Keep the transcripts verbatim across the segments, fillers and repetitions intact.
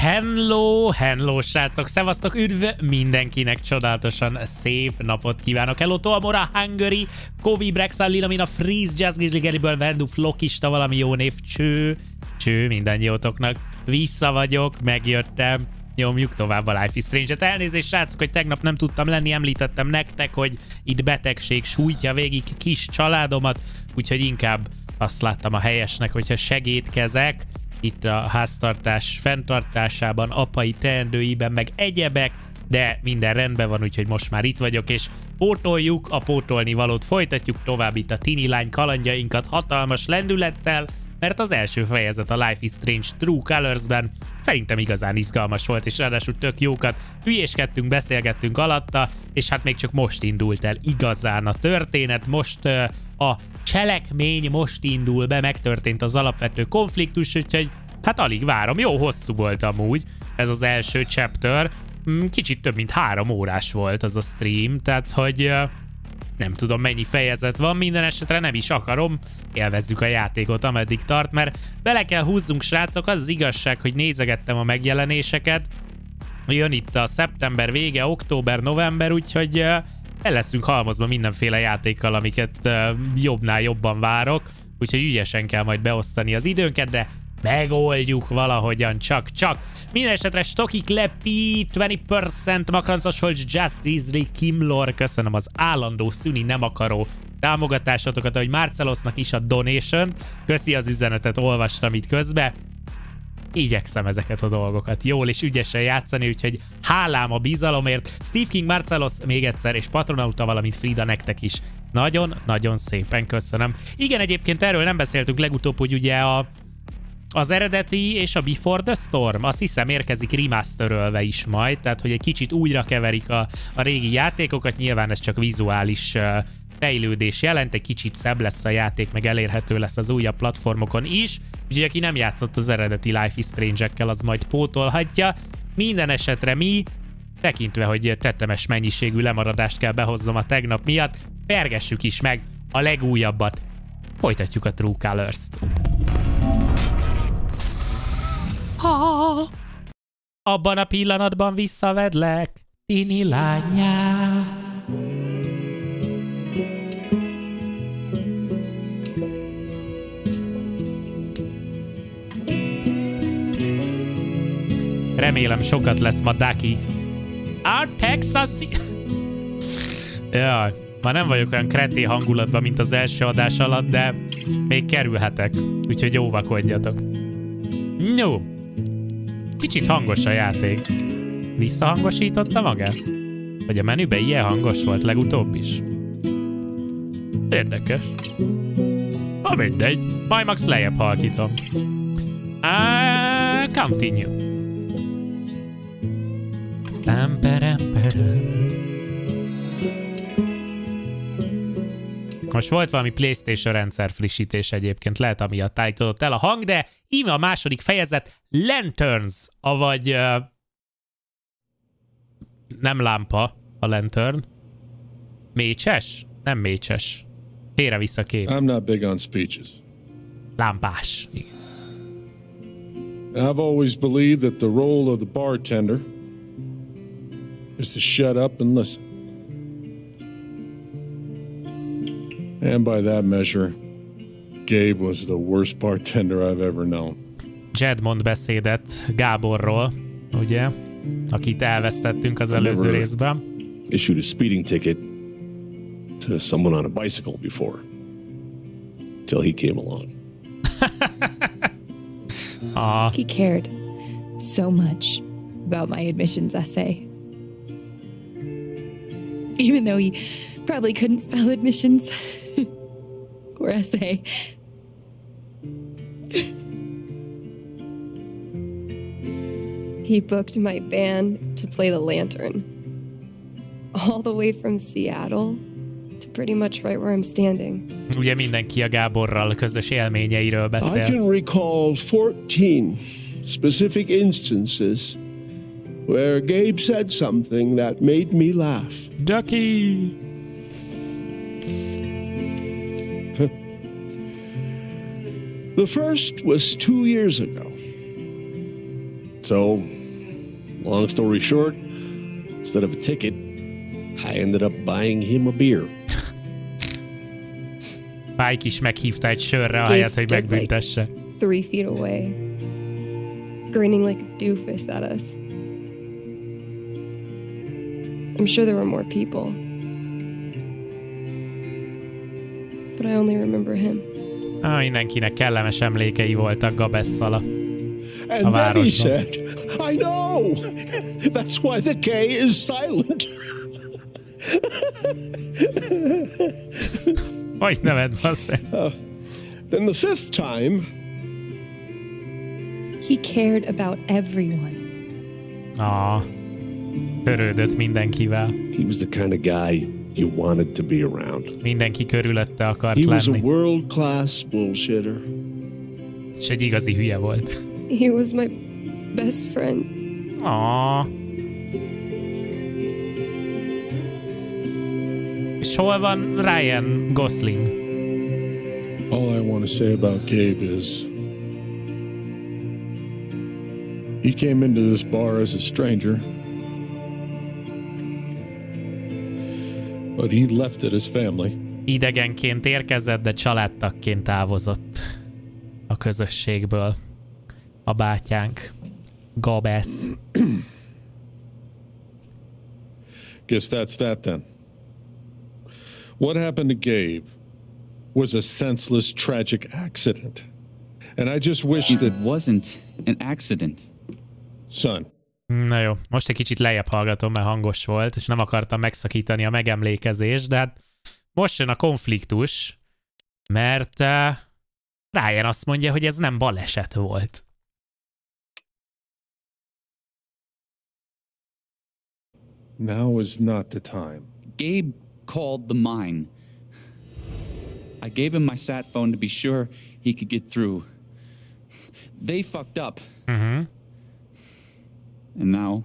Hello, hello srácok, szevasztok, üdv mindenkinek, csodálatosan szép napot kívánok. Hello, Tolmora, Hungary, Kovi, Brexal, Lilamina, Freeze, Jazz, Grizzly, Geriből, Vendu, Flokista, valami jó név, cső, cső mindannyiótoknak. Vissza vagyok, megjöttem, nyomjuk tovább a Life is Strange-et. Elnézést srácok, hogy tegnap nem tudtam lenni, említettem nektek, hogy itt betegség sújtja végig kis családomat, úgyhogy inkább azt láttam a helyesnek, hogyha segédkezek itt a háztartás fenntartásában, apai teendőiben, meg egyebek, de minden rendben van, úgyhogy most már itt vagyok, és pótoljuk a pótolni valót, folytatjuk tovább itt a tini lány kalandjainkat hatalmas lendülettel, mert az első fejezet a Life is Strange True Colors-ben szerintem igazán izgalmas volt, és ráadásul tök jókat hülyéskedtünk, beszélgettünk alatta, és hát még csak most indult el igazán a történet, most uh, a cselekmény most indul be, megtörtént az alapvető konfliktus, úgyhogy hát alig várom, jó hosszú volt amúgy ez az első chapter, kicsit több mint három órás volt az a stream, tehát hogy uh, nem tudom mennyi fejezet van, minden esetre nem is akarom, élvezzük a játékot ameddig tart, mert bele kell húzzunk srácok, az az igazság, hogy nézegettem a megjelenéseket, jön itt a szeptember vége, október, november, úgyhogy uh, el leszünk halmozva mindenféle játékkal, amiket uh, jobbnál jobban várok, úgyhogy ügyesen kell majd beosztani az időnket, de megoldjuk valahogyan, csak-csak. Minden esetre Stoki Klepi, húsz százalék Makrancos Holcs, Just Grizzly, Kimlor, köszönöm az állandó szüni nem akaró támogatásotokat, ahogy Marcelosnak is a donation, köszi az üzenetet, olvastam itt közben. Igyekszem ezeket a dolgokat jól és ügyesen játszani, úgyhogy hálám a bizalomért. Steve King, Marcelos még egyszer, és Patronauta, valamint Frida nektek is. Nagyon-nagyon szépen köszönöm. Igen, egyébként erről nem beszéltünk legutóbb, hogy ugye a, az eredeti és a Before the Storm, azt hiszem érkezik remasterölve is majd, tehát hogy egy kicsit újra keverik a, a régi játékokat, nyilván ez csak vizuális uh, fejlődés jelent, egy kicsit szebb lesz a játék, meg elérhető lesz az újabb platformokon is, úgyhogy aki nem játszott az eredeti Life is Strange-ekkel, az majd pótolhatja. Minden esetre mi, tekintve, hogy tetemes mennyiségű lemaradást kell behoznom a tegnap miatt, pergessük is meg a legújabbat. Folytatjuk a True Colors-t. Ha, abban a pillanatban visszavedlek, tini lányá. Remélem sokat lesz ma Daki. A Texasi... Jaj, már nem vagyok olyan kreté hangulatban, mint az első adás alatt, de még kerülhetek, úgyhogy óvakodjatok. No. Kicsit hangos a játék. Visszahangosította magát? Vagy a menüben ilyen hangos volt legutóbb is? Érdekes. Ha mindegy, majd max lejjebb halkítom. Uh, continue. Most volt valami PlayStation rendszer frissítés egyébként, lehet amiatt állított el a hang, de íme a második fejezet, Lanterns, avagy uh, nem lámpa a lantern, mécses? Nem mécses. Félre-vissza kép. I'm not big on speeches. Lámpás. Igen. I've always believed that the role of the bartender is to shut up and listen. And by that measure, Gabe was the worst bartender I've ever known. Jed mond beszédet Gáborról, ugye? Akit elvesztettünk az előző részben. Issued a speeding ticket to someone on a bicycle before. Till he came along. Aww. He cared so much about my admissions essay. Even though he probably couldn't spell admissions or essay. He booked my band to play the Lantern. All the way from Seattle to pretty much right where I'm standing. Ugye mindenki a Gáborral közös élményeiről beszél. I can recall fourteen specific instances where Gabe said something that made me laugh. Ducky! The first was two years ago. So, long story short, instead of a ticket, I ended up buying him a beer. Pike is meghívta egy sörre, ahelyett, hogy megbüntesse. Three feet away, grinning like a doofus at us. I'm sure there were more people, but I only remember him. Ah, mindenkinek kellemes emlékei voltak Gabesszal a, And a then he városban. said, I know! That's why the K is silent. Hogy neved, bassza? Uh, then the fifth time... He cared about everyone. Ah, törődött mindenkivel. He was the kind of guy you wanted to be around. Mindenki körülötte akart He was a lenni. world-class bullshitter. És egy igazi hülye volt. He was my best friend. Ah. És hol van Ryan Gosling? All I want to say about Gabe is he came into this bar as a stranger, but he left it as family. Idegenként érkezett, de családtagként távozott a közösségből. A bátyánk. Gabesz. Guess that's that then. What happened to Gabe was a senseless, tragic accident. And I just wish It that... wasn't an accident. Son, Na jó, most egy kicsit lejjebb hallgatom, mert hangos volt, és nem akartam megszakítani a megemlékezést, de hát most jön a konfliktus, mert uh, Ryan azt mondja, hogy ez nem baleset volt. now is not the time. Gabe called the mine. I gave him my sat phone to be sure he could get through. They fucked up. Uh-huh. And now...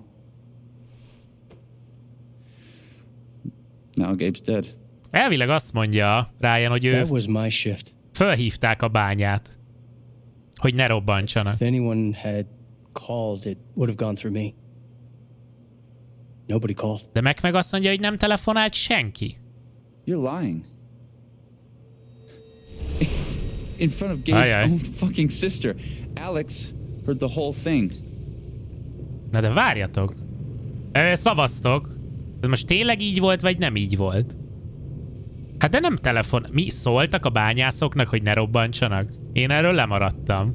Now Gabe's dead. Elvileg azt mondja Ryan, hogy ő That was my shift. fölhívták a bányát, hogy ne robbantsanak. If anyone had called, it would have gone through me. Nobody called. De meg meg azt mondja, hogy nem telefonált senki. You're lying. In front of Gabe's Aye, aye. own fucking sister. Alex heard the whole thing. Na de várjatok. Ö, szavaztok. Ez most tényleg így volt, vagy nem így volt? Hát de nem telefon... Mi szóltak a bányászoknak, hogy ne robbantsanak? Én erről lemaradtam.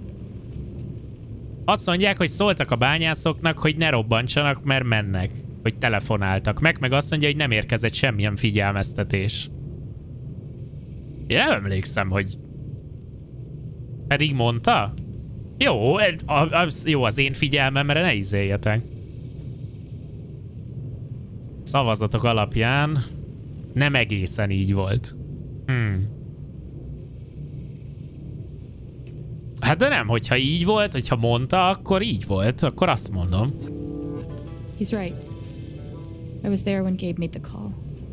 Azt mondják, hogy szóltak a bányászoknak, hogy ne robbantsanak, mert mennek. Hogy telefonáltak. Meg meg azt mondja, hogy nem érkezett semmilyen figyelmeztetés. Én nem emlékszem, hogy... Pedig mondta? Jó, az, jó az én figyelmemre, ne izéljetek. Szavazatok alapján nem egészen így volt. Hmm. Hát de nem, hogyha így volt, hogyha mondta, akkor így volt, akkor azt mondom. He's right. I was there when Gabe made the call.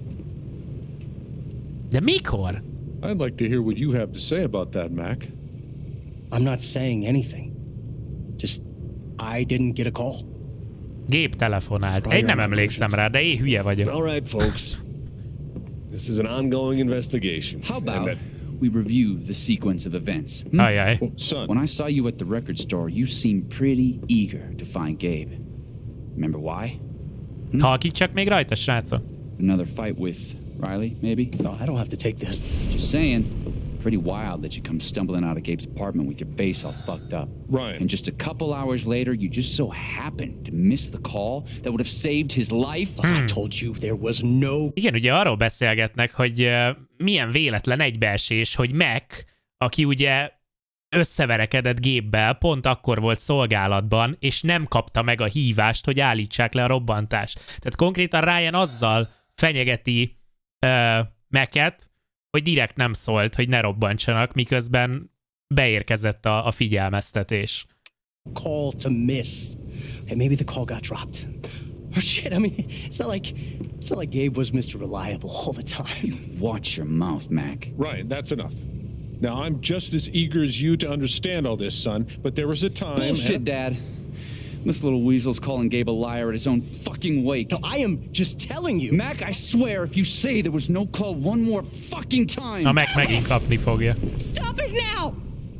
De mikor? I'd like to hear what you have to say about that, Mac. I'm not saying anything. Just, I didn't get a call. Gabe telefonált. Én nem emlékszem rá, de én hülye vagyok. All right, folks. This is an ongoing investigation. How And about that- we review the sequence of events? Hmm? Ajaj. Oh, son, When I saw you at the record store, you seemed pretty eager to find Gabe. Remember why? Halkítsak még rajta, srácok. Another fight with Riley, maybe? No, I don't have to take this. Just saying. Pretty wild that you come stumbling out of Gabe's apartment with your face all fucked up. Ryan. And just a couple hours later, you just so happened to miss the call that would have saved his life. I told you there was no... Igen, ugye arról beszélgetnek, hogy uh, milyen véletlen egybeesés, hogy Mac, aki ugye összeverekedett Gabe-bel, pont akkor volt szolgálatban, és nem kapta meg a hívást, hogy állítsák le a robbantást. Tehát konkrétan Ryan azzal fenyegeti uh, Mac-et, hogy direkt nem szólt, hogy ne robbantsanak, miközben beérkezett a, a figyelmeztetés. call to miss. Okay, maybe the call got dropped. Or shit, I mean, it's not like it's not like Gabe was Mister Reliable all the time. Watch your mouth, Mac. Ryan, that's enough. Now, I'm just as eager as you to understand all this, son, but there was a time... Bullshit, Dad. This little weasel's calling Gabe a liar at his own fucking wake. No, I am just telling you. Mac, I swear, if you say there was no call one more fucking time... A Mac megint kapni fogja. Stop it now!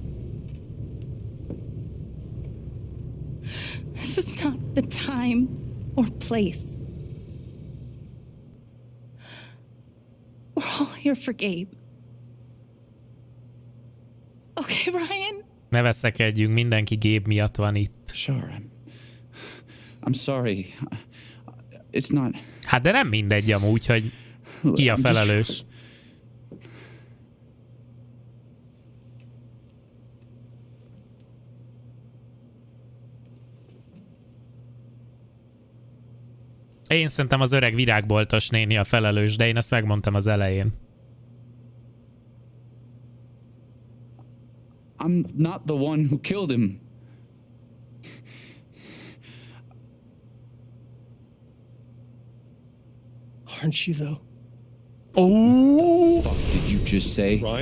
This is not the time or place. We're all here for Gabe. Okay, Ryan? Ne veszekedjünk, mindenki Gabe miatt van itt. Sure, I'm... I'm sorry. It's not... Hát de nem mindegy amúgy, hogy ki a felelős. Én szerintem az öreg virágboltos néni a felelős, de én ezt megmondtam az elején. I'm not the one who killed him. Aren't you, though? Oh! Fuck did you just say? Ryan?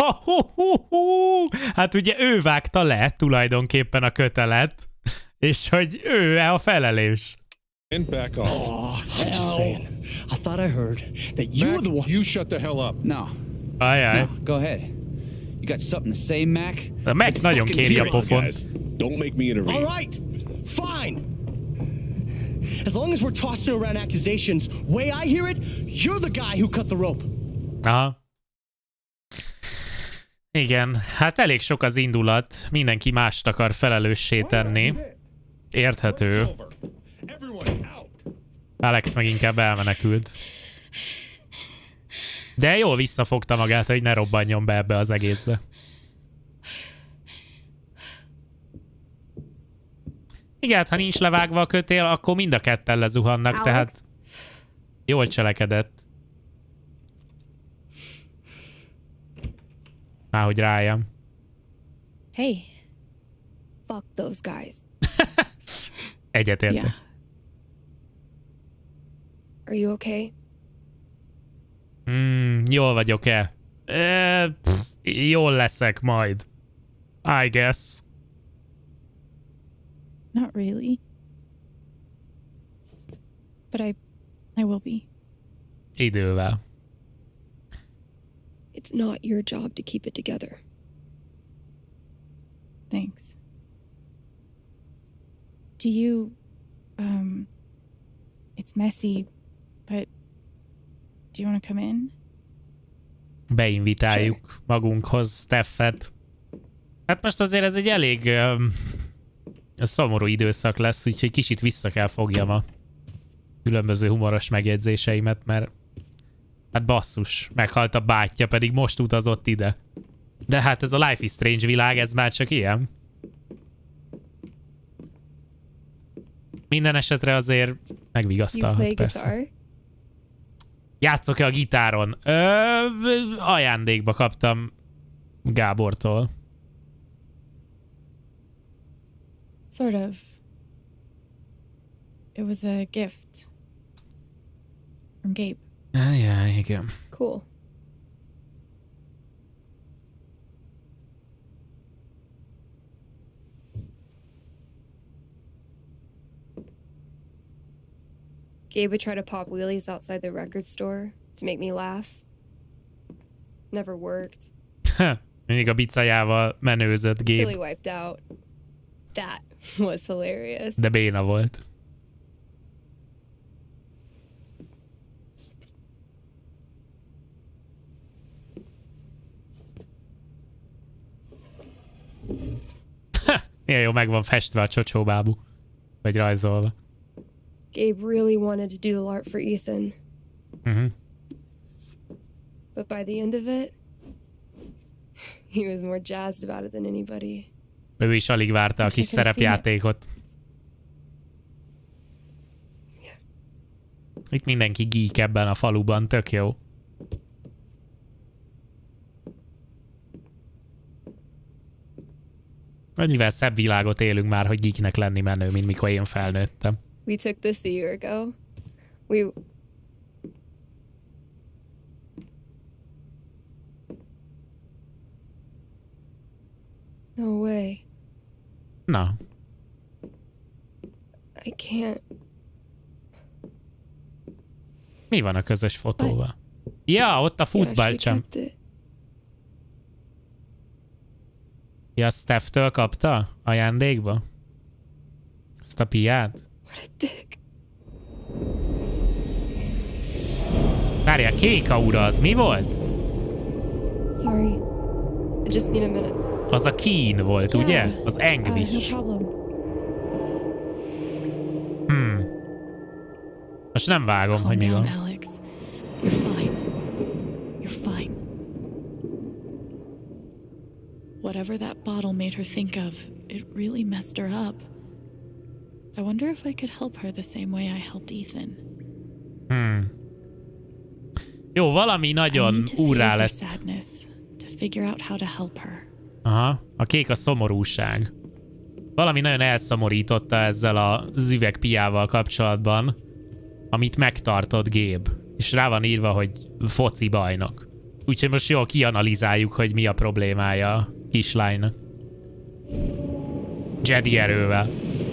Hát ugye ő vágta le tulajdonképpen a kötelet, és hogy ő a felelős. And back off. Oh, I'm just saying. I thought I heard that you Mac, were the one. you shut the hell up. No. Ajaj. No, go ahead. You got something to say, Mac? A Mac nagyon kéri a pofont. Don't make me intervene. All right, fine. As long as we're tossing around accusations, way I hear it, you're the guy who cut the rope. Aha. Igen, hát elég sok az indulat. Mindenki mást akar felelőssé tenni. Érthető. Alex meg inkább elmenekült. De jól visszafogta magát, hogy ne robbanjon be ebbe az egészbe. Igen, ha nincs levágva a kötél, akkor mind a ketten lezuhannak, Alex. Tehát jól cselekedett. Már hogy rájam. Hey. Fuck those guys. Egyetértek. Yeah. Are you okay? Mm, jól vagyok-e? E, pff, jól leszek majd. I guess. Not really. But I I will be. Idővel. It's not your job to keep it together. Thanks. Do you um it's messy, but do you want to come in? Beinvitáljuk magunkhoz Steffet. Hát most azért ez egy elég um, szomorú időszak lesz, úgyhogy kicsit vissza kell fogjam a különböző humoros megjegyzéseimet, mert hát basszus, meghalt a bátyja, pedig most utazott ide. De hát ez a Life is Strange világ, ez már csak ilyen. Minden esetre azért megvigasztalhat, persze. Játszok-e a gitáron? Ö, ajándékba kaptam Gábortól. Sort of. It was a gift from Gabe. Ah, yeah, igen. Cool. Gabe would try to pop wheelies outside the record store to make me laugh. Never worked. Mindig a bicajával menőzött Till he Gabe. wiped out. That was hilarious. De béna volt. Milyen jó meg van festve a csocsóbábú. Vagy rajzolva. Gabe really wanted to do the art for Ethan. Uh-huh. But by the end of it, he was more jazzed about it than anybody. Ő is alig várta a kis szerepjátékot. Itt mindenki geek ebben a faluban, tök jó. Annyivel szebb világot élünk már, hogy geeknek lenni menő, mint mikor én felnőttem. We took this a year ago. We... No way. Na. can't. Mi van a közös fotóval? Ja, ott a fuszballcsem. Ja, Steph-től kapta ajándékba? Ezt a piát? What a dick. Várjál, kék aura az mi volt? Sorry. I just need a minute. Az a Keen volt, Yeah. ugye? Az Uh, no Engvish. problem. Hmm. Most nem vágom, Calm hogy mi down, van. Alex. You're fine. You're fine. Whatever that bottle made her think of, it really messed her up. I wonder if I could help her the same way I helped Ethan. Hmm. Jó, valami I nagyon need to feel úrrá her lett. sadness to figure out how to help her. Aha, a kék a szomorúság. Valami nagyon elszomorította ezzel az üvegpiával kapcsolatban, amit megtartott Gabe. És rá van írva, hogy foci bajnok. Úgyhogy most jól kianalizáljuk, hogy mi a problémája a kislánynak. Jedi erővel.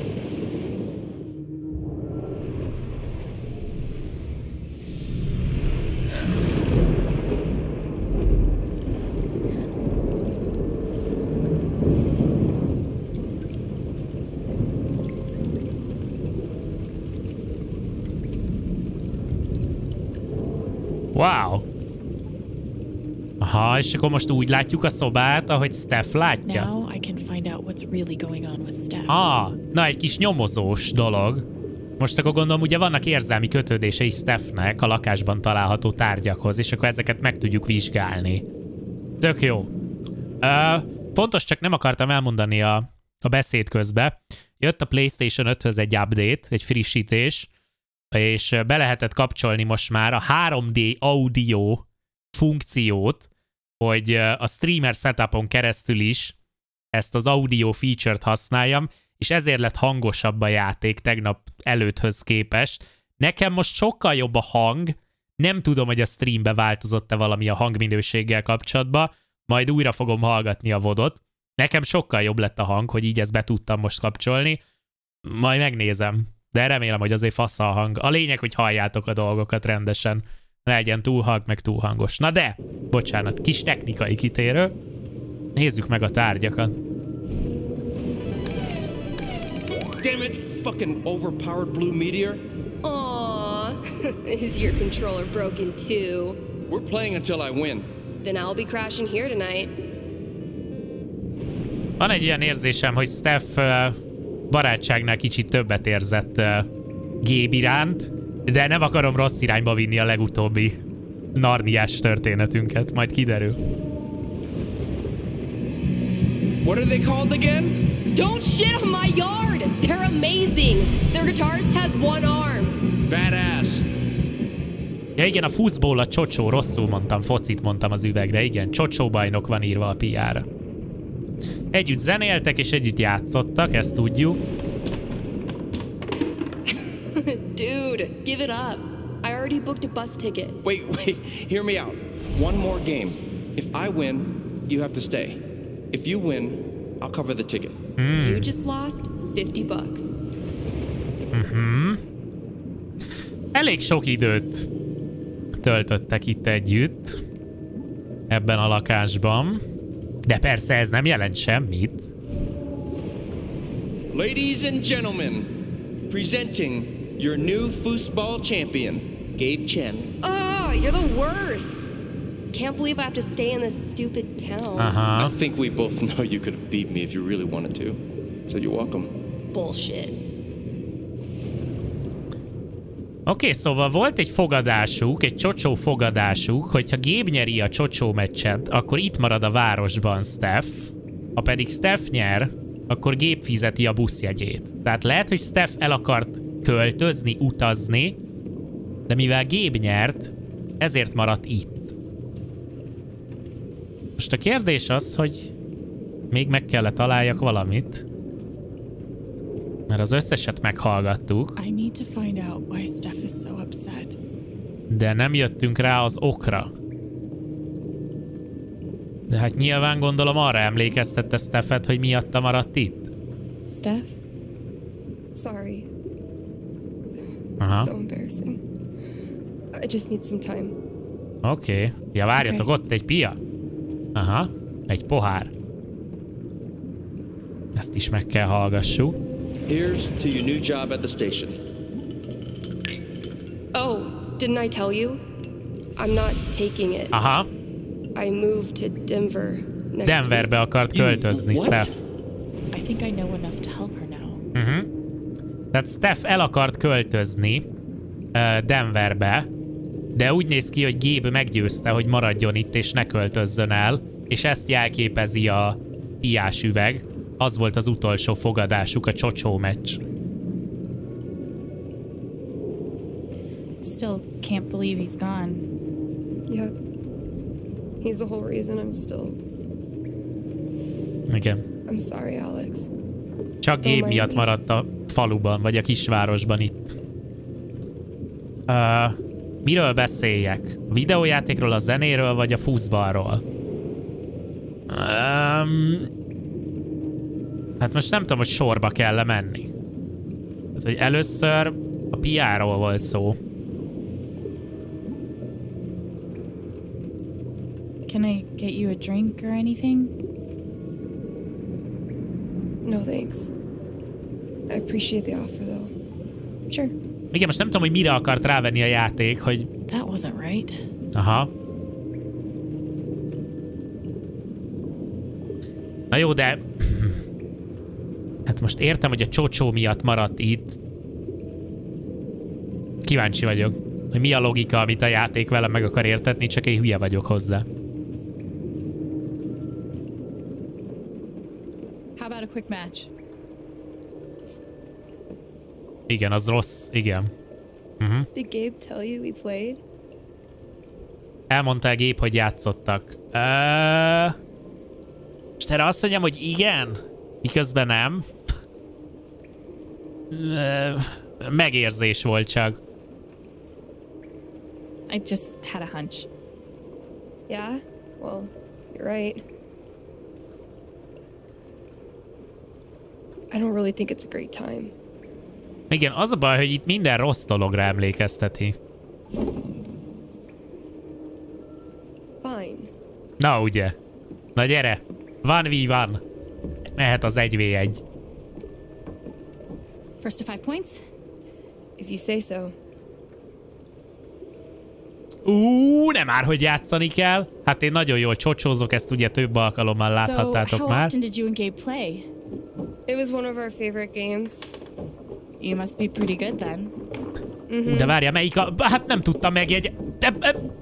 Wow. Aha, és akkor most úgy látjuk a szobát, ahogy Steph látja. Now I can find out what's really going on with Steph. Ah, na egy kis nyomozós dolog. Most akkor gondolom, ugye vannak érzelmi kötődései Stephnek a lakásban található tárgyakhoz, és akkor ezeket meg tudjuk vizsgálni. Tök jó. Uh, fontos, csak nem akartam elmondani a, a beszéd közbe. Jött a PlayStation öthöz egy update, egy frissítés, és be lehetett kapcsolni most már a három dé audio funkciót, hogy a streamer setupon keresztül is ezt az audio feature-t használjam, és ezért lett hangosabb a játék tegnap előtthöz képest. Nekem most sokkal jobb a hang, nem tudom, hogy a streambe változott-e valami a hangminőséggel kapcsolatban, majd újra fogom hallgatni a vodot. Nekem sokkal jobb lett a hang, hogy így ezt be tudtam most kapcsolni. Majd megnézem, de remélem, hogy azért fasz a hang. A lényeg, hogy halljátok a dolgokat rendesen. Ne legyen túl halk, meg túl hangos. Na de, bocsánat, kis technikai kitérő. Nézzük meg a tárgyakat. Damn it, fucking overpowered blue meteor. Aww. Is your controller broken too? We're playing until I win. Then I'll be crashing here tonight. Van egy ilyen érzésem, hogy Steph uh, barátságnál kicsit többet érzett uh, Gabe iránt, de nem akarom rossz irányba vinni a legutóbbi narniás történetünket, majd kiderül. What are they called again? Don't shit on my yard! They're amazing! Their guitarist has one arm. Badass. Ja igen, a fuszból a csocsó, rosszul mondtam, focit mondtam az üvegre, igen, csocsó bajnok van írva a piára. Együtt zenéltek és együtt játszottak, ezt tudjuk. Dude, give it up. I already booked a bus ticket. Wait, wait, hear me out. One more game. If I win, you have to stay. If you win, I'll cover the ticket. Hmm. You just lost fifty bucks. Mhm. Elég sok időt töltöttek itt együtt ebben a lakásban, de persze ez nem jelent semmit. Ladies and gentlemen, presenting your new foosball champion, Gabe Chen. Oh, you're the worst. Can't believe I have to stay in this stupid town. Aha. I think we both know you could have beat me if you really wanted to. So you're welcome. Bullshit. Oké, okay, szóval volt egy fogadásuk, egy csocsó fogadásuk, hogyha Gabe nyeri a csocsó meccset, akkor itt marad a városban Steph, ha pedig Steph nyer, akkor Gabe fizeti a buszjegyét. Tehát lehet, hogy Steph el akart költözni, utazni, de mivel Gabe nyert, ezért maradt itt. Most a kérdés az, hogy még meg kellett találjak valamit. Mert az összeset meghallgattuk. I need to find out why Steph is so upset. De nem jöttünk rá az okra. De hát nyilván gondolom arra emlékeztette Stephet, hogy miatta maradt itt. Steph? Sorry. Aha. So embarrassing. I just need some time. Oké. Okay. Ja, várjatok, okay. Ott egy pia. Aha. Egy pohár. Ezt is meg kell hallgassuk. Here's to your new job at the station. Oh, didn't I tell you? I'm not taking it. Aha. I moved to Denver. Next Denverbe week. akart költözni, Steph. I think I know enough to help her now. Uh-huh. Tehát Steph el akart költözni uh, Denverbe, de úgy néz ki, hogy Gabe meggyőzte, hogy maradjon itt és ne költözzön el, és ezt jelképezi a piás üveg. Az volt az utolsó fogadásuk, a csocsó meccs. Still can't believe he's gone. Yep. He's the whole reason I'm still... Igen. I'm sorry, Alex. Csak Gabe miatt maradt a faluban, vagy a kisvárosban itt. Uh, miről beszéljek? A videójátékról, a zenéről, vagy a fuszbalról? Um, hát most nem tudom, hogy sorba kell menni. Tehát, hogy először a pé er-ról volt szó. Can I get you a drink or anything? No thanks. I appreciate the offer though. Sure. Igen, most nem tudom, hogy mire akart rávenni a játék, hogy... That wasn't right. Aha. Na jó, de... Hát most értem, hogy a csocsó miatt maradt itt. Kíváncsi vagyok, hogy mi a logika, amit a játék velem meg akar értetni, csak én hülye vagyok hozzá. How about a quick match? Igen, az rossz, igen. Uh-huh. Did Gabe tell you we played? Elmondta Gabe, hogy játszottak. Uh... Most erre azt mondjam, hogy igen, miközben nem. Uh, megérzés volt csak. I just had a hunch. Yeah? Well, you're right. I don't really think it's a great time. Igen, az a baj, hogy itt minden rossz dologra emlékezteti. Fine. Na ugye. Na gyere. Van vé van. Mehet az egy vé egy. First to five points? If you say so. Ú, nem már, hogy játszani kell. Hát én nagyon jól csocsózok, ezt ugye több alkalommal láthattátok so, how már. often did you and Gabe play? It was one of our favorite games. You must be pretty good then. Mm-hmm. De várja, melyik a... Hát nem tudtam megjegy... De...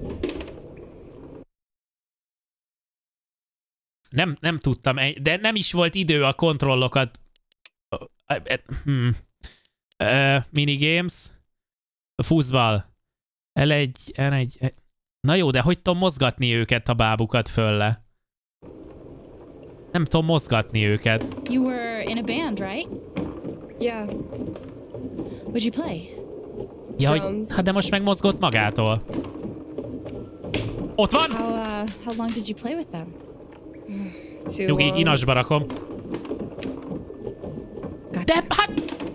Nem, nem tudtam, de nem is volt idő a kontrollokat... Hmm. Uh, minigames. Fuszball. El egy, el egy... Na jó, de hogy tudom mozgatni őket, a bábukat fölle? Nem tudom mozgatni őket. You were in a band, right? Yeah. What'd you play? Ja, hogy, hát de most meg mozgott magától. Ott van! How, uh, how long did you play with them? Nyugi, inasba rakom. De hát...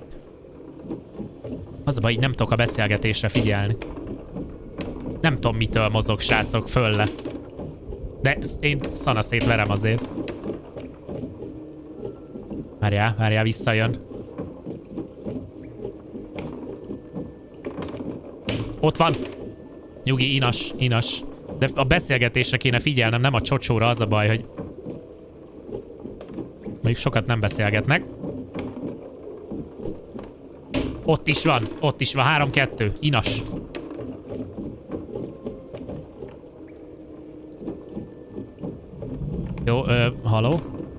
Az a baj, így nem tudok a beszélgetésre figyelni. Nem tudom, mitől mozog, srácok, fölle. De én szanaszét verem azért. Várjál, várjál, visszajön. Ott van! Nyugi, inas, inas. De a beszélgetésre kéne figyelnem, nem a csocsóra, az a baj, hogy... Mondjuk sokat nem beszélgetnek. Ott is van, ott is van, három kettő, inas. Jó, ö, haló?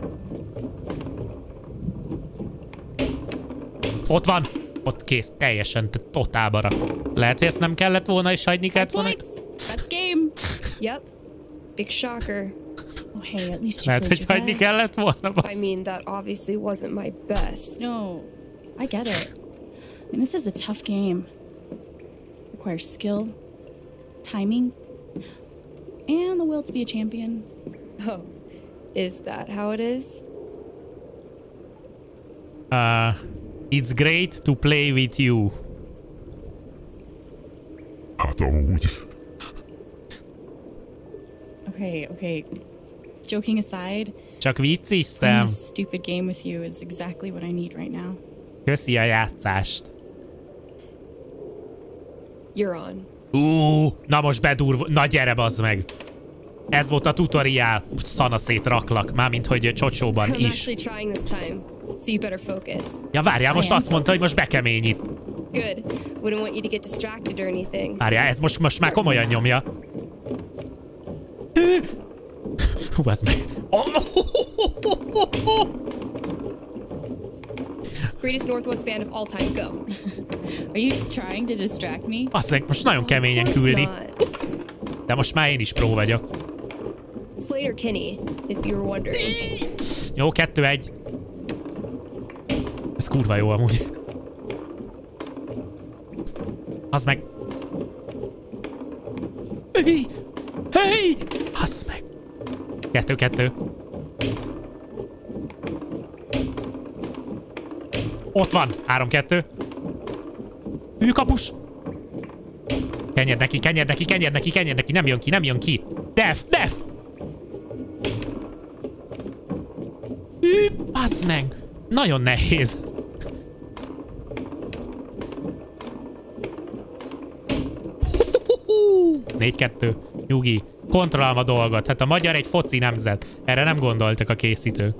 Ott van! Ott kész, teljesen, totálba rak. Lehet, hogy ezt nem kellett volna, és hagyni kellett volna. That's game. Yep. Big shocker. Oh, hey, at least you Lehet, hogy hagyni best. kellett volna, I mean, that obviously wasn't my best. No, I get it. I mean, this is a tough game. Requires skill, timing, and the will to be a champion. Oh, is that how it is? Uh, it's great to play with you. Hát amúgy. Okay, okay. Joking aside, Csak playing vicciztem. this stupid game with you is exactly what I need right now. Köszi a játszást. You're on. Ú, na most bedurv... Na gyere, bazd meg. Ez volt a tutoriál. Szana szétraklak. Mármint, hogy csocsóban I'm is. actually trying this time, so you better focus. Ja, várjál, most azt mondta, hogy most bekeményít. Good. Wouldn't want you to get distracted or anything. Várjál, ez most, most már komolyan nyomja. Hú, az meg. Greatest Northwest band of all time, go. Are you trying to distract me? Azt meg, most nagyon keményen Of course küldi. not. De most már én is pró vagyok. Slater Kinney, if you were wondering. Jó, kettő, egy. Ez kurva jó amúgy. Az meg. Hey! Hey! Az meg. Kettő, kettő. Ott van. Három, kettő. Ő kapus. Kenyed neki, kenyed neki, kenyed neki, kenyed neki. Nem jön ki, nem jön ki. Def, def. Ő, bassz meg. Nagyon nehéz. négy kettő. Nyugi. Kontrollálom a dolgot. Hát a magyar egy foci nemzet. Erre nem gondoltak a készítők.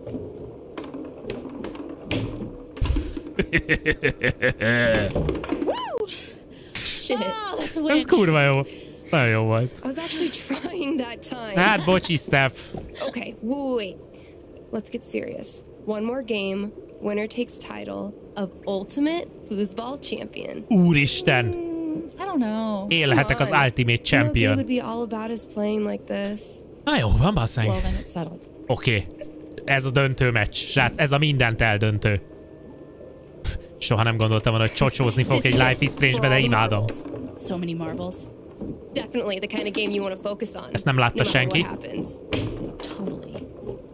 Shit. Oh, that's a win. Ez kurva jó. Nagyon jó volt. I was actually trying that time. Hát, bocsi, Steph. Okay, wait, wait. Let's get serious. One more game. Winner takes title of Ultimate Foosball Champion. Úristen. I don't know. Élhetek az Ultimate You know, Champion. would be all about us playing like this. Na jó, van basszeng. Well, then it's settled. Oké. Okay. Ez a döntő meccs. Srác, ez a mindent eldöntő. Pff, soha nem gondoltam volna, hogy csocsózni fogok egy Life is Strange-be, de imádom. So many marbles. Definitely the kind of game you want to focus on. Ezt nem látta no matter senki. what happens. Totally.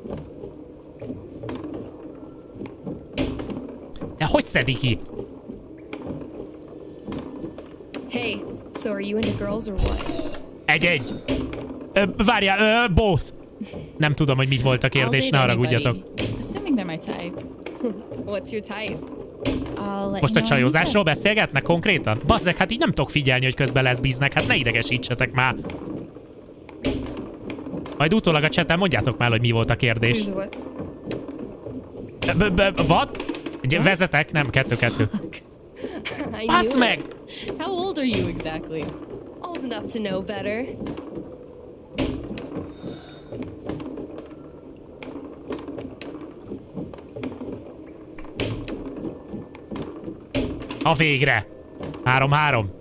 De hogy szedi ki? Hey, so are you into girls or what? Egy-egy. Ö, várjál, ö, both. Nem tudom, hogy mit volt a kérdés, I'll ne date haragudjatok. anybody, assuming they're my type. What's your type? I'll let Most a you know csajozásról beszélgetnek konkrétan? Bazzeg, hát így nem tudok figyelni, hogy közben leszbíznek, hát ne idegesítsetek már. Majd utólag a chaten mondjátok már, hogy mi volt a kérdés. Here's what? B- b- What? Vezetek? Nem, kettő-kettő. I Bassz knew meg! it. How old are you exactly? Old enough to know better. A végre! Három-három.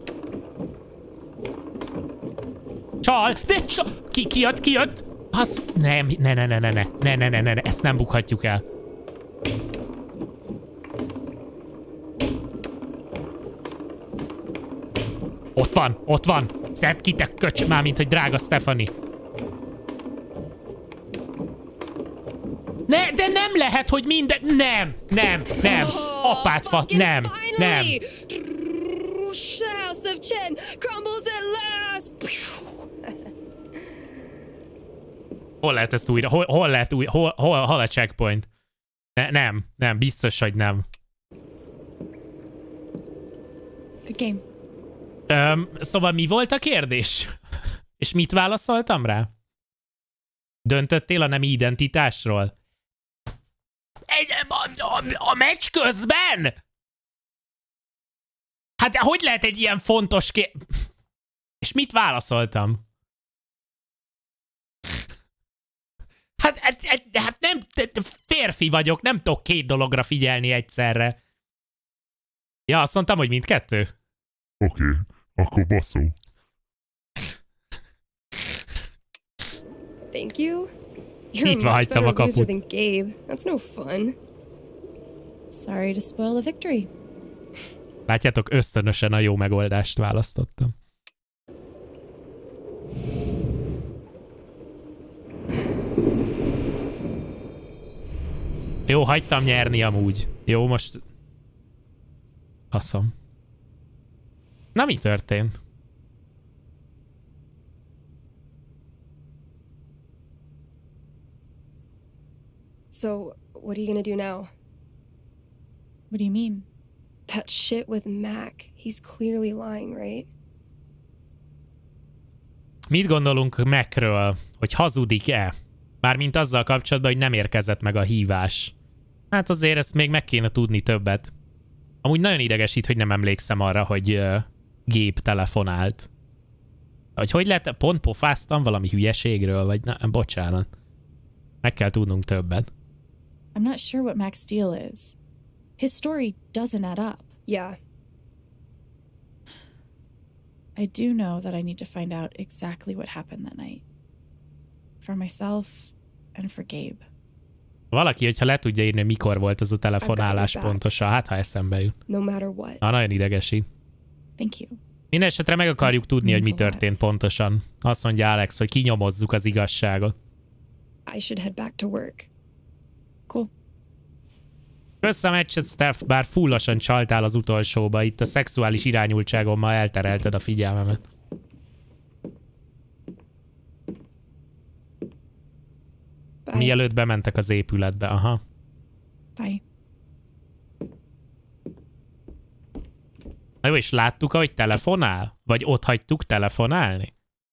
Csal! De csal! Ki, ki jött, ki jött? Az... Nem, ne, ne, ne, ne, ne, ne, ne, ne, ne, ne, ezt nem bukhatjuk el. Ott van, ott van! Szedd ki, te köcs, már mint hogy drága Stephanie. Ne, de nem lehet, hogy minden... Nem, nem, nem. Apát fa... Nem, nem. The House of Chen crumbles at last. Hol lehet ezt újra? Hol, hol lehet újra? Hol, hol, hol a checkpoint? Ne, nem, nem, biztos, hogy nem. Good game. Öm, szóval mi volt a kérdés? És mit válaszoltam rá? Döntöttél a nemi identitásról? Egy, a, a, a meccs közben? Hát hogy lehet egy ilyen fontos ké... És mit válaszoltam? Hát, hát, hát, hát nem, férfi vagyok, nem tudok két dologra figyelni egyszerre. Ja, azt mondtam, hogy mindkettő. Oké, okay, akkor baszó. Thank you. You're Nyitva much hagytam a better loser kaput. than Gabe. That's no fun. Sorry to spoil the victory. Látjátok, ösztönösen a jó megoldást választottam. Jó, hagytam nyerni amúgy. Jó, most... Faszom. Na, mi történt? So, what are you gonna do now? What do you mean? That shit with Mac. He's clearly lying, right? Mit gondolunk Macről, hogy hazudik-e? Mármint azzal kapcsolatban, hogy nem érkezett meg a hívás. Hát azért ezt még meg kéne tudni többet. Amúgy nagyon idegesít, hogy nem emlékszem arra, hogy uh, gép telefonált. Hogy hogy lehet, pont pofáztam valami hülyeségről, vagy na, bocsánat. Meg kell tudnunk többet. I'm not sure what Mac's deal is. His story doesn't add up. Yeah. I do know that I need to find out exactly what happened that night. For myself and for Gabe. Valaki, hogyha le tudja írni, mikor volt ez a telefonálás pontosan, hát ha eszembe jut. No matter what. Na, nagyon idegesít. Thank you. Minden esetre meg akarjuk tudni, hogy mi történt pontosan. Azt mondja Alex, hogy kinyomozzuk az igazságot. I should head back to work. Cool. Kösz a meccset, Steph, bár fullosan csaltál az utolsóba. Itt a szexuális irányultságommal elterelted a figyelmemet. Bye. Mielőtt bementek az épületbe, aha. Bye. Na jó, és láttuk, ahogy telefonál? Vagy ott hagytuk telefonálni?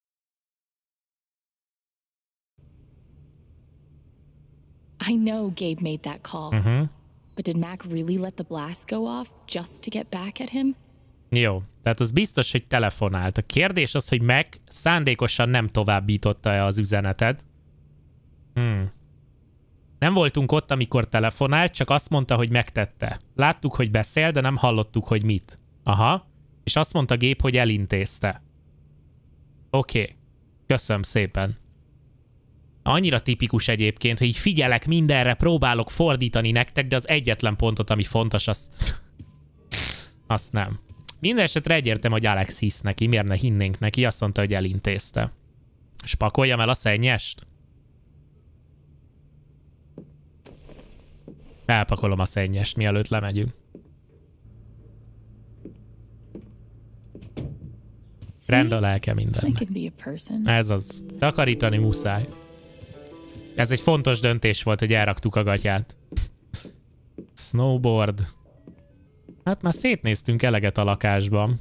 I know Gabe made that call. Uh-huh. But did Mac really let the blast go off just to get back at him? Jó, tehát az biztos, hogy telefonált. A kérdés az, hogy Mac szándékosan nem továbbította-e az üzenetet. Hmm. Nem voltunk ott, amikor telefonált, csak azt mondta, hogy megtette. Láttuk, hogy beszél, de nem hallottuk, hogy mit. Aha. És azt mondta Gabe, hogy elintézte. Oké. Okay. Köszönöm szépen. Annyira tipikus egyébként, hogy így figyelek mindenre, próbálok fordítani nektek, de az egyetlen pontot, ami fontos, azt... azt nem. Minden esetre egyértelmű, hogy Alex hisz neki, miért ne hinnénk neki, azt mondta, hogy elintézte. Spakoljam el a szennyest? Elpakolom a szennyest, mielőtt lemegyünk. Rend a lelke mindennek. Ez az. Takarítani muszáj. Ez egy fontos döntés volt, hogy elraktuk a gatyát. Snowboard. Hát már szétnéztünk eleget a lakásban.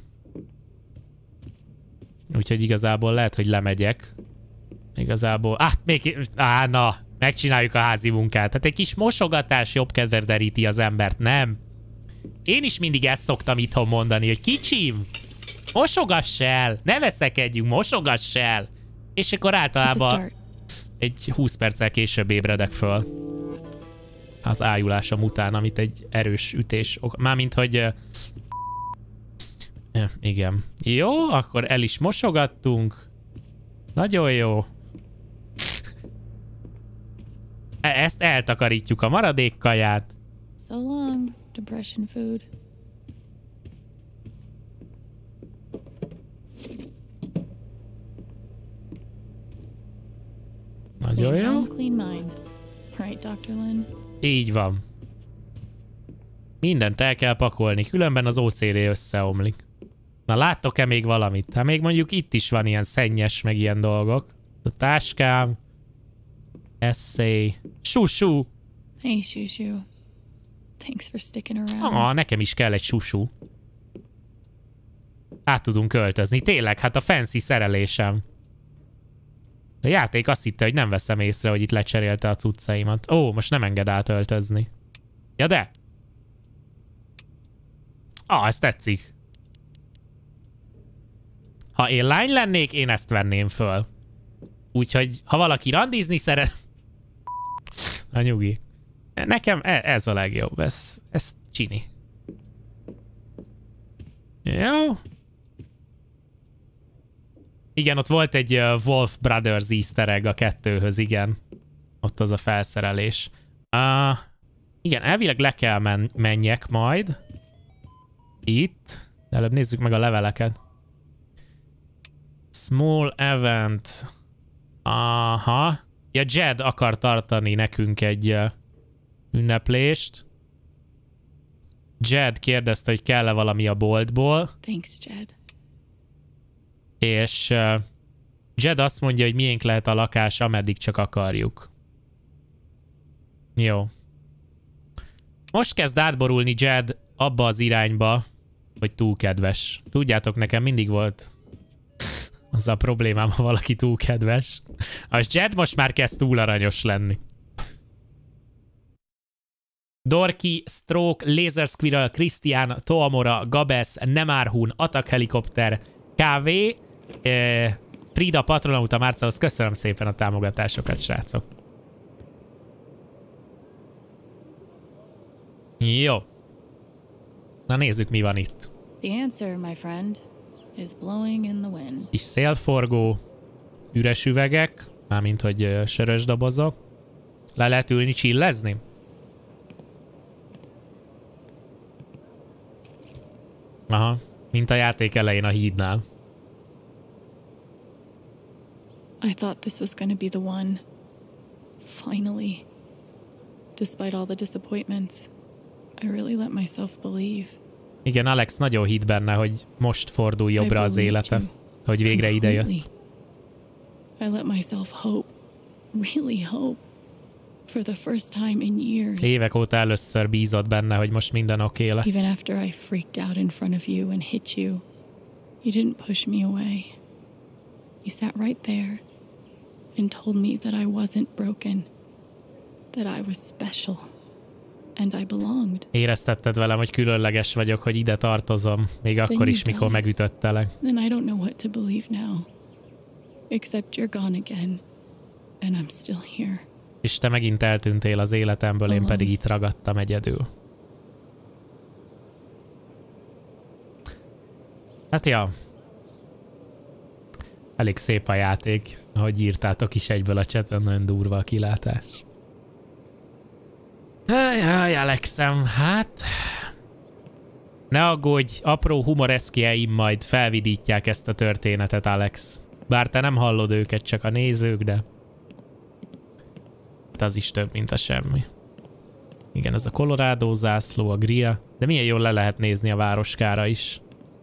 Úgyhogy igazából lehet, hogy lemegyek. Igazából... Ah, még... Á, na! Megcsináljuk a házi munkát. Hát egy kis mosogatás jobb kedve deríti az embert, nem? Én is mindig ezt szoktam itthon mondani, hogy kicsim! Mosogass el! Ne veszekedjünk, mosogass el! És akkor általában egy húsz perccel később ébredek föl. Az ájulásom után, amit egy erős ütés... Mármint, hogy... Uh... Igen. Jó, akkor el is mosogattunk. Nagyon jó. Ezt eltakarítjuk a maradék kaját. So long, depression food. Nagyon jó. Clean mind. Right, doktor Lin? Így van. Mindent el kell pakolni, különben az o cé dé összeomlik. Na láttok-e még valamit? Hát még mondjuk itt is van ilyen szennyes, meg ilyen dolgok. A táskám. Essay. Susú. Hey, Shushu. Thanks for sticking around. Ah, nekem is kell egy susú. Át tudunk költözni. Tényleg, hát a fancy szerelésem. A játék azt hitte, hogy nem veszem észre, hogy itt lecserélte a cuccaimat. Ó, most nem enged átöltözni. Ja de. Ah, ez tetszik. Ha én lány lennék, én ezt venném föl. Úgyhogy, ha valaki randizni szeret... A nyugi. Nekem ez a legjobb. Ez, ez csini. Jó. Igen, ott volt egy uh, Wolf Brothers easter egg a kettőhöz, igen. Ott az a felszerelés. Uh, igen, elvileg le kell men menjek majd. Itt. De előbb nézzük meg a leveleket. Small event. Aha. Ja, Jed akar tartani nekünk egy uh, ünneplést. Jed kérdezte, hogy kell-e valami a boltból. Thanks, Jed. És uh, Jed azt mondja, hogy miénk lehet a lakás, ameddig csak akarjuk. Jó. Most kezd átborulni Jed abba az irányba, hogy túl kedves. Tudjátok, nekem mindig volt az a problémám, ha valaki túl kedves. Az Jed most már kezd túl aranyos lenni. Dorki, Stroke, Laser Squirrel, Christian, Toamora, Gabes, Nemarhun, Attack Helikopter, ká vé, eh, Frida, Patronauta, Márcahoz köszönöm szépen a támogatásokat, srácok. Jó. Na nézzük, mi van itt. The answer, my friend, is blowing in the wind. Kis szélforgó, üres üvegek, mármint hogy uh, sörös dobozok. Le lehet ülni, chillezni? Aha, mint a játék elején a hídnál. I thought this was going to be the one. Finally. Despite all the disappointments, I really let myself believe. Igen, Alex nagyon hitt benne, hogy most fordul jobbra az élete. Hogy végre idejött. I let myself hope. Really hope. For the first time in years. Évek óta először bízott benne, hogy most minden oké lesz. Even after I freaked out in front of you and hit you, you didn't push me away. You sat right there and told me that I wasn't broken, that I was special, and I belonged. Éreztetted velem, hogy különleges vagyok, hogy ide tartozom, még akkor is, mikor megütöttelek. Then I don't know what to believe now, except you're gone again, and I'm still here. És te megint eltűntél az életemből, én pedig itt ragadtam egyedül. Hát ja. Elég szép a játék, ahogy írtátok is egyből a chaten, nagyon durva a kilátás. Jaj, Alexem, hát... Ne aggódj, apró humoreszkjeim majd felvidítják ezt a történetet, Alex. Bár te nem hallod őket, csak a nézők, de... az is több, mint a semmi. Igen, ez a Colorado zászló, a Gria, de milyen jól le lehet nézni a városkára is.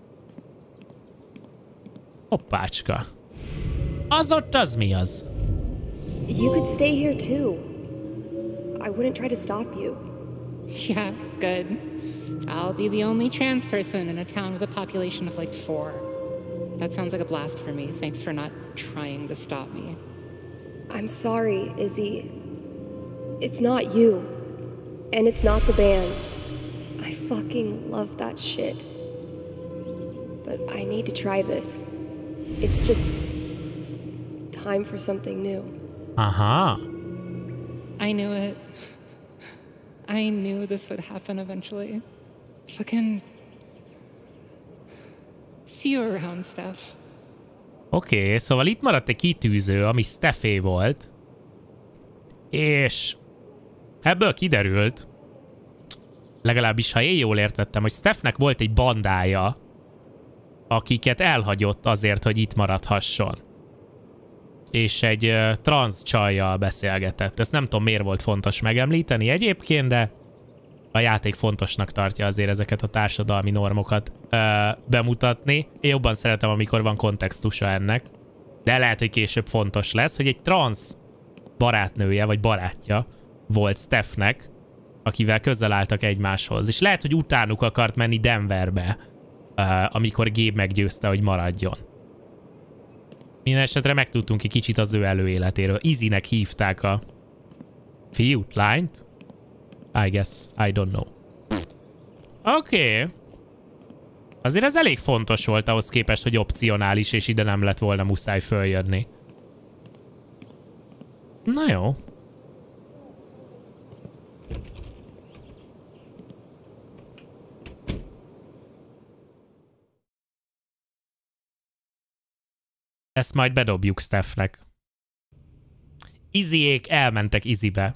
Hoppácska. Az ott az mi az? You could stay here too. I wouldn't try to stop you. Yeah, good. I'll be the only trans person in a town with a population of like four. That sounds like a blast for me. Thanks for not trying to stop me. I'm sorry, Izzy. It's not you. And it's not the band. I fucking love that shit. But I need to try this. It's just time for something new. Aha. I knew it. I knew this would happen eventually. Fucking see you around, Steph. Oké, okay, szóval itt maradt egy kitűző, ami Stephé volt. És ebből kiderült, legalábbis ha én jól értettem, hogy Stephnek volt egy bandája, akiket elhagyott azért, hogy itt maradhasson. És egy uh, transz csajjal beszélgetett. Ezt nem tudom, miért volt fontos megemlíteni egyébként, de a játék fontosnak tartja azért ezeket a társadalmi normokat uh, bemutatni. Én jobban szeretem, amikor van kontextusa ennek. De lehet, hogy később fontos lesz, hogy egy transz barátnője, vagy barátja volt Stephnek, akivel közel álltak egymáshoz. És lehet, hogy utánuk akart menni Denverbe, uh, amikor Gabe meggyőzte, hogy maradjon. Minden esetre megtudtunk egy kicsit az ő előéletéről. Izzynek hívták a fiút, lányt? I guess, I don't know. Oké. Okay. Azért ez elég fontos volt ahhoz képest, hogy opcionális, és ide nem lett volna muszáj följönni. Na jó. Ezt majd bedobjuk Stephnek. Izzyék elmentek Izzybe.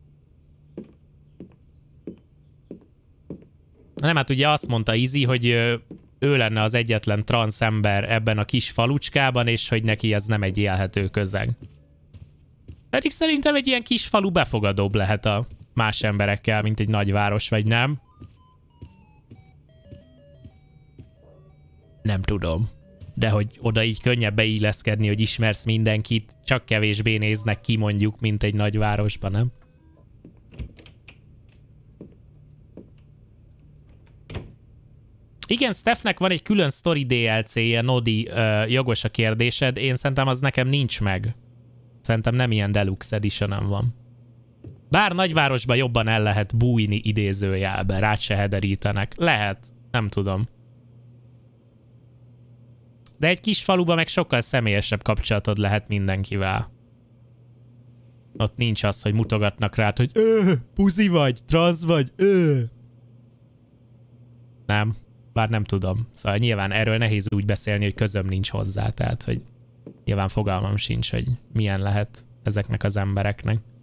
Nem, hát ugye azt mondta Izzy, hogy ő lenne az egyetlen transz ember ebben a kis falucskában, és hogy neki ez nem egy élhető közeg. Pedig szerintem egy ilyen kis falu befogadóbb lehet a más emberekkel, mint egy nagyváros, vagy nem? Nem tudom. De hogy oda így könnyebb beilleszkedni, hogy ismersz mindenkit, csak kevésbé néznek ki mondjuk, mint egy nagyvárosban, nem? Igen, Stephnek van egy külön Story dé el cé-je, Nodi, uh, jogos a kérdésed. Én szerintem az nekem nincs meg. Szerintem nem ilyen Deluxe Edition-en van. Bár nagyvárosban jobban el lehet bújni idézőjelbe, rád se hederítenek. Lehet, nem tudom. De egy kis faluban meg sokkal személyesebb kapcsolatod lehet mindenkivel. Ott nincs az, hogy mutogatnak rád, hogy ö, puzi vagy, transz vagy, ö. Nem, bár nem tudom. Szóval nyilván erről nehéz úgy beszélni, hogy közöm nincs hozzá, tehát hogy nyilván fogalmam sincs, hogy milyen lehet ezeknek az embereknek.